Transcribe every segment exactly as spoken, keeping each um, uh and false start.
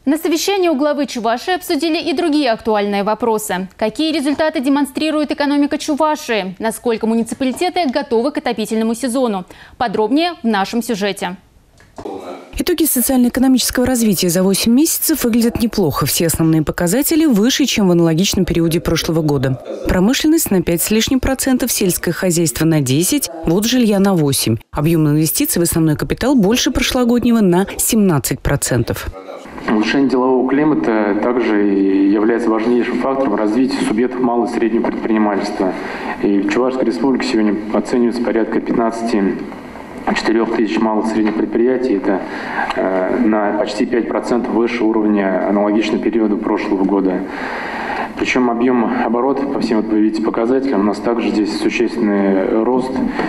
На совещании у главы Чувашии обсудили и другие актуальные вопросы. Какие результаты демонстрирует экономика Чувашии? Насколько муниципалитеты готовы к отопительному сезону? Подробнее в нашем сюжете. Итоги социально-экономического развития за восемь месяцев выглядят неплохо. Все основные показатели выше, чем в аналогичном периоде прошлого года. Промышленность на пять с лишним процентов, сельское хозяйство на десять, вот жилья на восемь. Объем инвестиций в основной капитал больше прошлогоднего на семнадцать процентов. Улучшение делового климата также является важнейшим фактором развития субъектов малого и среднего предпринимательства. И в Чувашской республике сегодня оценивается порядка пятнадцати четырёх тысяч малых и средних предприятий. Это э, на почти пять процентов выше уровня аналогичного периода прошлого года. Причем объем оборота по всем, вот вы видите, показателям у нас также здесь существенный рост.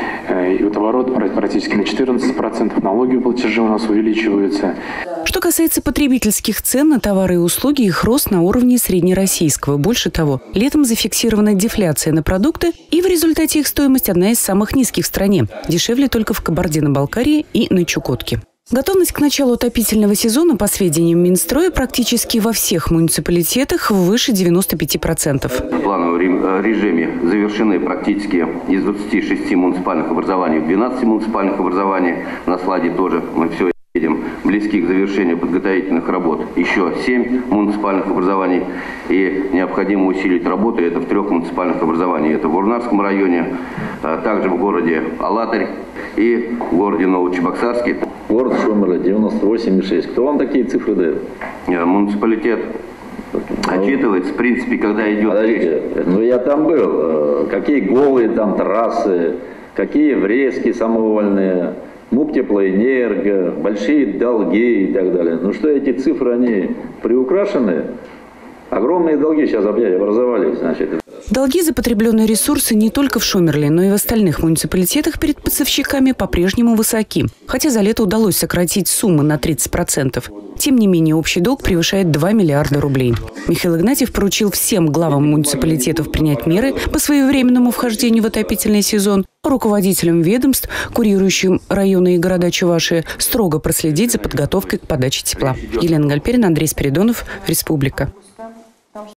И вот оборот практически на четырнадцать процентов, налоговые платежи у нас увеличиваются. Что касается потребительских цен на товары и услуги, их рост на уровне среднероссийского. Больше того, летом зафиксирована дефляция на продукты, и в результате их стоимость одна из самых низких в стране. Дешевле только в Кабардино-Балкарии и на Чукотке. Готовность к началу отопительного сезона, по сведениям Минстроя, практически во всех муниципалитетах выше девяноста пяти процентов. В плановом режиме завершены практически из двадцати шести муниципальных образований двенадцать муниципальных образований. На слайде тоже мы все видим. Близки к завершению подготовительных работ еще семь муниципальных образований. И необходимо усилить работу. Это в трех муниципальных образованиях. Это в Урнарском районе, также в городе Алатырь и в городе Новочебоксарске. Город Шомерле девяносто восемь и шесть. Кто вам такие цифры дает? Муниципалитет отчитывается, в принципе, когда идет... Подождите, ну я там был. Какие голые там трассы, какие врезки самовольные, МУП Теплоэнерго, большие долги и так далее. Ну что, эти цифры, они приукрашены? Огромные долги сейчас образовались, значит. Долги за потребленные ресурсы не только в Шомерле, но и в остальных муниципалитетах перед поставщиками по-прежнему высоки. Хотя за лето удалось сократить суммы на тридцать процентов. Тем не менее, общий долг превышает два миллиарда рублей. Михаил Игнатьев поручил всем главам муниципалитетов принять меры по своевременному вхождению в отопительный сезон, руководителям ведомств, курирующим районы и города Чувашии, строго проследить за подготовкой к подаче тепла. Елена Гальперина, Андрей Спиридонов, Республика.